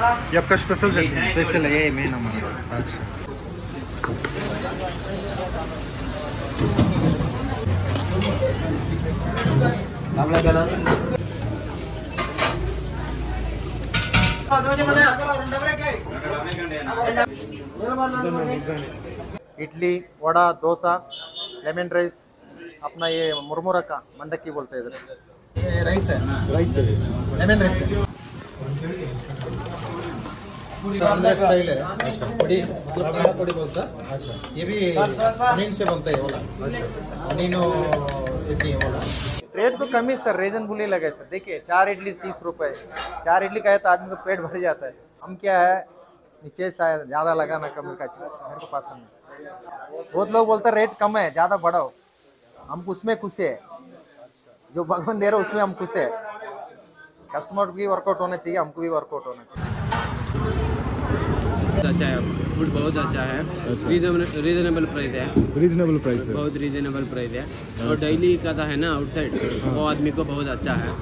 ये आपका स्पेशल चटनी? स्पेशल है, ये मेन हमारा। अच्छा, इडली, वड़ा, डोसा, लेमन राइस, अपना ये मुरमुरा का मंडक्की बोलते हैं इधर। ये राइस है, लेमन राइस है। स्टाइल है, पोड़ी मतलब काला पोड़ी बोलता है। अच्छा, ये भी अनियन से बनता है वाला। अच्छा, अनियन चटनी वाला। रेट तो कम ही सर, रीजनेबल ही लगा सर। देखिए 4 इडली 30 रुपए, 4 इडली का है तो आदमी को पेट भर जाता है। हम क्या है नीचे शायद ज़्यादा लगाना कम का मेरे को पसंद है। बहुत लोग बोलते हैं रेट कम है ज़्यादा बढ़ाओ, हम उसमें खुश है। जो भगवान दे रहे उसमें हम खुश है। कस्टमर को भी वर्कआउट होना चाहिए, हमको भी वर्कआउट होना चाहिए। अच्छा है, फूड बहुत अच्छा है। अच्छा। रीजनेबल प्राइस है, रीजनेबल प्राइस है। बहुत रीजनेबल प्राइस है। और डेली का है ना आउटसाइड, वो आदमी को बहुत अच्छा है।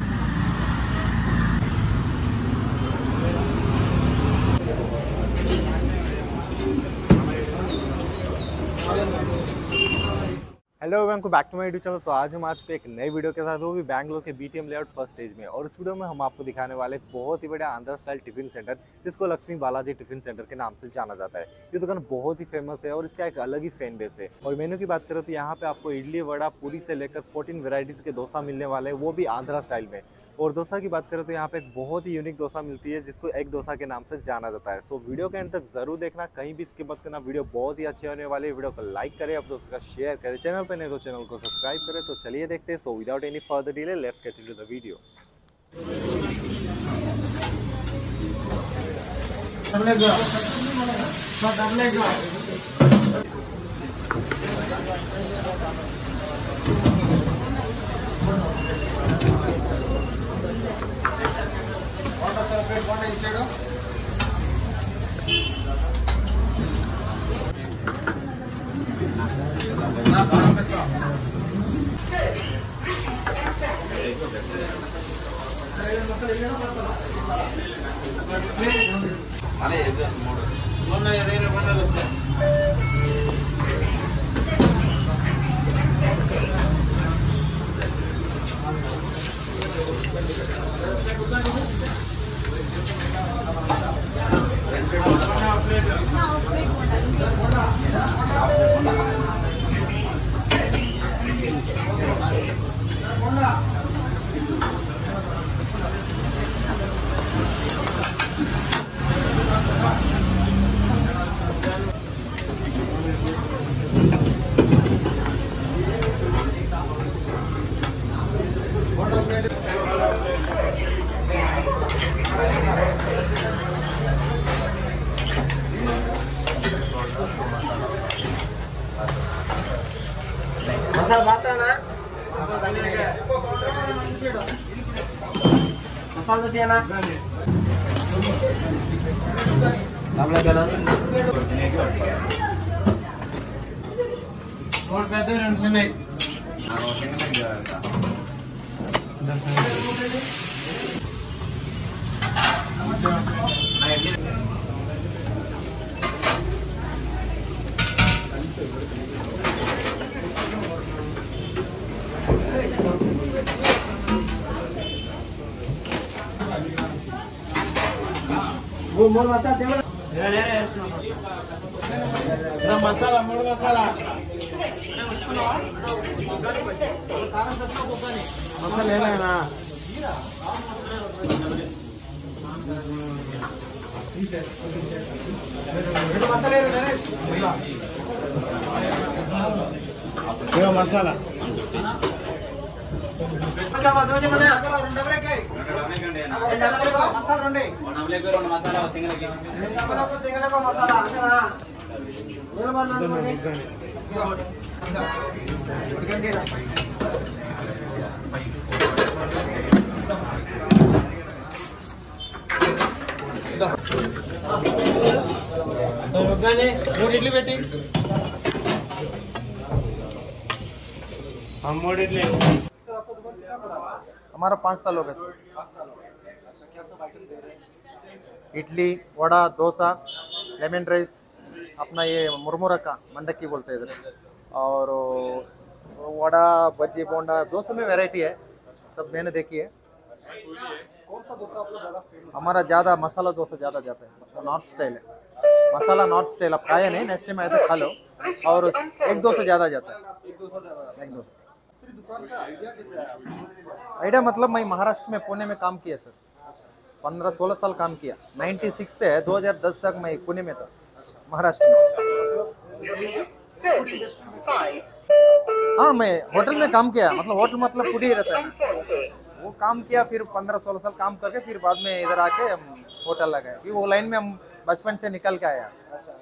Hello welcome back to my YouTube channel. So आज हम पे एक नई वीडियो के साथ, वो भी बैंगलोर के बीटीएम लेआउट फर्स्ट स्टेज में। और इस वीडियो में हम आपको दिखाने वाले एक बहुत ही बड़ा आंध्रा स्टाइल टिफिन सेंटर, जिसको लक्ष्मी बालाजी टिफिन सेंटर के नाम से जाना जाता है। ये दुकान बहुत ही फेमस है और इसका एक अलग ही फैन बेस है। और मेन्यू की बात करें तो यहाँ पे आपको इडली, वड़ा, पूरी से लेकर 14 वेराइटीज के डोसा मिलने वाले हैं, वो भी आंध्रा स्टाइल में। और डोसा की बात करें तो यहाँ पे एक बहुत ही यूनिक डोसा मिलती है, जिसको एग डोसा के नाम से जाना जाता है। सो वीडियो के एंड तक जरूर देखना, कहीं भी स्किप मत करना। वीडियो बहुत ही अच्छी होने वाली है। वीडियो को लाइक करें, अपने दोस्तों का शेयर करें, चैनल पे नहीं तो चैनल को सब्सक्राइब करें। तो चलिए देखते हैं। So without any further delay let's get into the video. Masala दे ना और पैदल रन से नहीं वो मोर मसाला दे ना मसाला मोर मसाला मसाला लेना है ना मसाला लेना मसाला इडली बेटी हम मोड़ इडली हमारा 5 साल हो गए सर। अच्छा, क्या सब आइटम दे रहे हैं? इडली, वड़ा, डोसा, लेमन राइस, अपना ये मुरमुरा का मंडक्की बोलते हैं इधर, और वड़ा, बज्जी, बोंडा, डोसा में वैरायटी है, सब मैंने देखी है। कौन सा डोसा आपको ज़्यादा फेमस? हमारा ज़्यादा मसाला डोसा ज़्यादा जाता है, नॉर्थ स्टाइल है, मसाला नॉर्थ स्टाइल। आप खाए नहीं, नेक्स्ट टाइम आए तो खा लो। और एक डोसा ज़्यादा जाता है, एक डोसा ज़्यादा। एक डोसा। फिर दुकान का आइडिया कैसे आया? आइडिया मतलब मैं महाराष्ट्र में, पुणे में काम किया सर, 15-16 साल काम किया। 96 से 2010 तक मैं पुणे में था, महाराष्ट्र में। हाँ, मैं होटल में काम किया, मतलब होटल मतलब फूड ही रहता है, वो काम किया। फिर 15-16 साल काम करके फिर बाद में इधर आके हम होटल लगाए, फिर वो लाइन में हम बचपन से निकल के आया।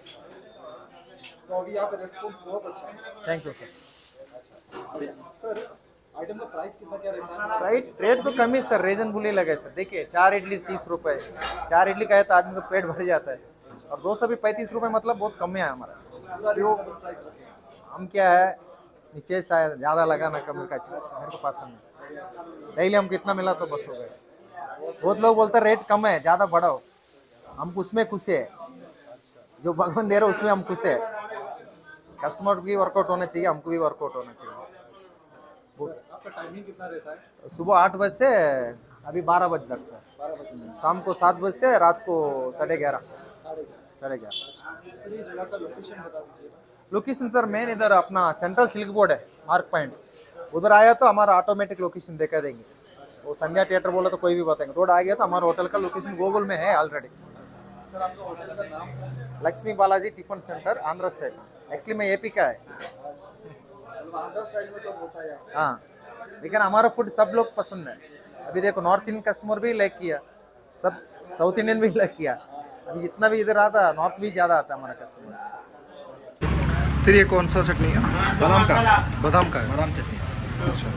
तो अभी यहाँ पे रेस्पॉन्स बहुत अच्छा है। Thank you sir. Sir, item का प्राइस कितना क्या रहता है? रेट तो कम ही सर, रीजनेबल ही लगा है सर। देखिए 4 इडली 30 रुपए, 4 इडली का है तो आदमी का पेट भर जाता है, और डोसा भी 35 रुपए, मतलब बहुत कम है हमारा। पूरा रिजनेबल प्राइस रखे हैं। हम क्या है, नीचे शायद ज़्यादा लगाना कम का मेरे को पसंद है। डेली हमको कितना मिला तो बस हो गया। बहुत लोग बोलते हैं रेट कम है, ज़्यादा बढ़ाओ, हम उसमें खुश है, जो भगवान दे रहे उसमें हम खुश है। कस्टमर की वर्कआउट होना चाहिए, हमको भी वर्कआउट होना चाहिए। आपका टाइमिंग कितना रहता है? सुबह 8 बजे से अभी 12 बजे तक सर, 12 बजे। शाम को 7 बजे से रात को 11:30। फिर इस जगह का लोकेशन बता दीजिए। लोकेशन सर मेन इधर अपना सेंट्रल सिल्क बोर्ड है, मार्क पॉइंट, उधर आया तो हमारा ऑटोमेटिक लोकेशन देखा देंगे। वो संध्या थिएटर बोला तो कोई भी बताएंगे, थोड़ा आ गया तो हमारा होटल का लोकेशन गूगल में है ऑलरेडी। सर, आपका होटल का नाम है? Lakshmi Balaji tiffin centre, Andhra state. Actually मैं एपी का है। आंध्र स्टाइल में सब होता है यहाँ। हाँ, लेकिन हमारा फूड सब लोग पसंद है। अभी देखो नॉर्थ इंडियन कस्टमर भी लाइक किया, सब साउथ इंडियन भी लाइक किया। अभी जितना भी इधर आता, नॉर्थ भी ज़्यादा आता है हमारा कस्टमर। सर, ये कौन सा चटनी है? बादाम का। बादाम का है, बादाम चटनी। अच्छा,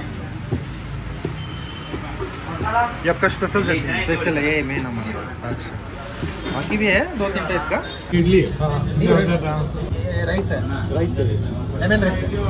ये आपका स्पेशल चटनी है? स्पेशल है ये मेन हमारा। अच्छा, बाकी भी है 2-3 टाइप का। इडली ये राइस है, राइस है। लेमन राइस है।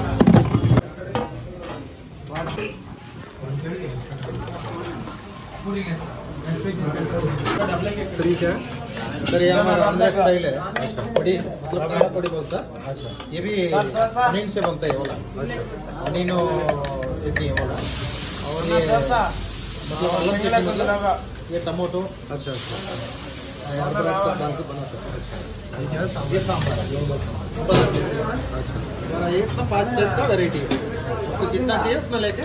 ठीक है सर, ये हमारा आंध्र स्टाइल है। अच्छा, पड़ी मतलब काला पड़ी बोलता है। अच्छा, ये भी अनियन से बनता है वाला। अच्छा, अनियन चटनी है वाला। और ये मतलब अलग चटनी, मतलब ये टमाटो। अच्छा अदरक सब डाल के बनाते हैं। अच्छा, ये सांभर है। अच्छा, ये सब 5 टाइप का वेराइटी है, आपको जितना चाहिए उतना लेके।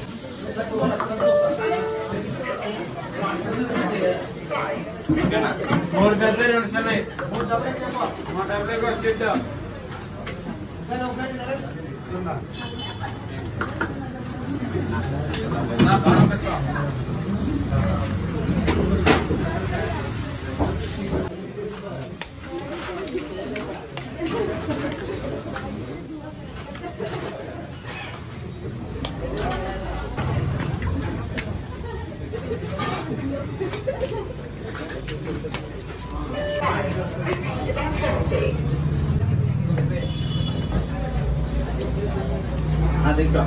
हाँ, देखो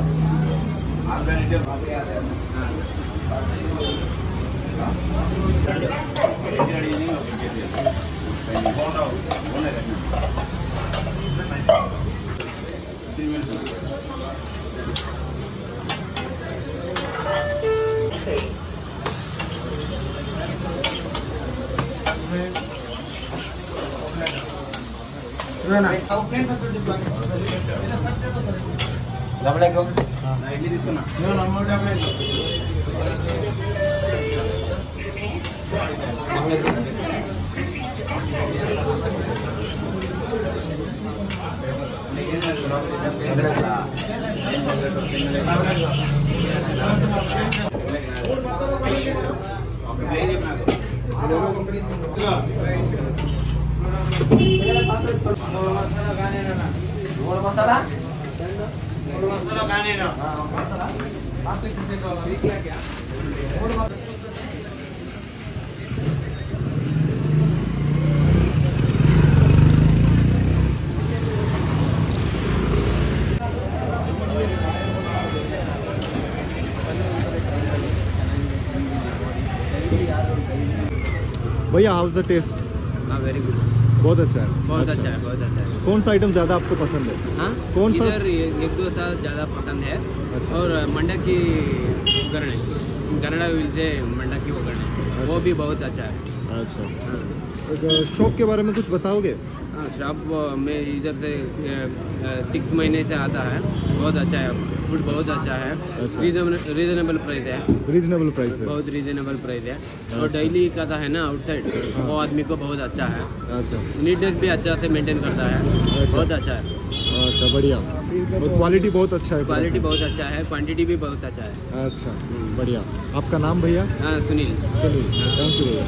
भैया हाउ इज द टेस्ट? हाँ वेरी गुड, बहुत अच्छा है। बहुत अच्छा है, बहुत अच्छा है। कौन सा आइटम ज़्यादा आपको पसंद है? हाँ कौन सा? इधर एक दो था ज़्यादा पसंद है। अच्छा। और मंडक्की ಒಗ್ಗರಣೆ कन्नड़ मिलते मंडक्की ಒಗ್ಗರಣೆ, वो भी बहुत अच्छा है। अच्छा, हाँ शॉप के बारे में कुछ बताओगे? हाँ, शॉप में इधर से 6 महीने से आता है, बहुत अच्छा है, फूड बहुत अच्छा है। अच्छा। रीजनेबल प्राइस है, रीजनेबल प्राइस है। बहुत रीजनेबल प्राइस है। और अच्छा। डेली का था है ना आउटसाइड, वो आदमी को बहुत अच्छा है। अच्छा नीटनेस भी अच्छा से मेंटेन करता है, बहुत अच्छा है। अच्छा, बढ़िया। और क्वालिटी बहुत अच्छा है। क्वालिटी बहुत अच्छा है, क्वांटिटी भी बहुत अच्छा है। अच्छा, बढ़िया। आपका नाम भैया? हाँ सुनील। सुनील, थैंक यू भैया।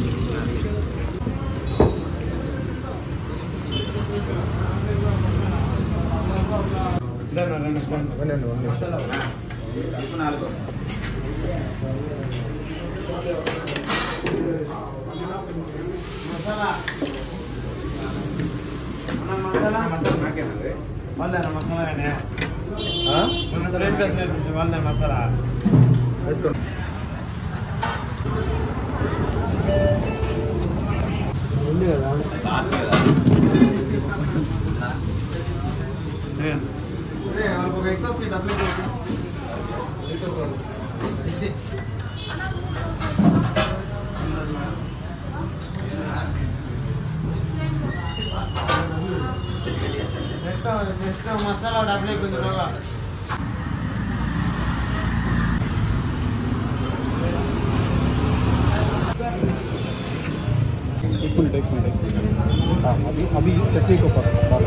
मसाला डालने को होगा। एक मिनट। हाँ, अभी चटनी को डालो।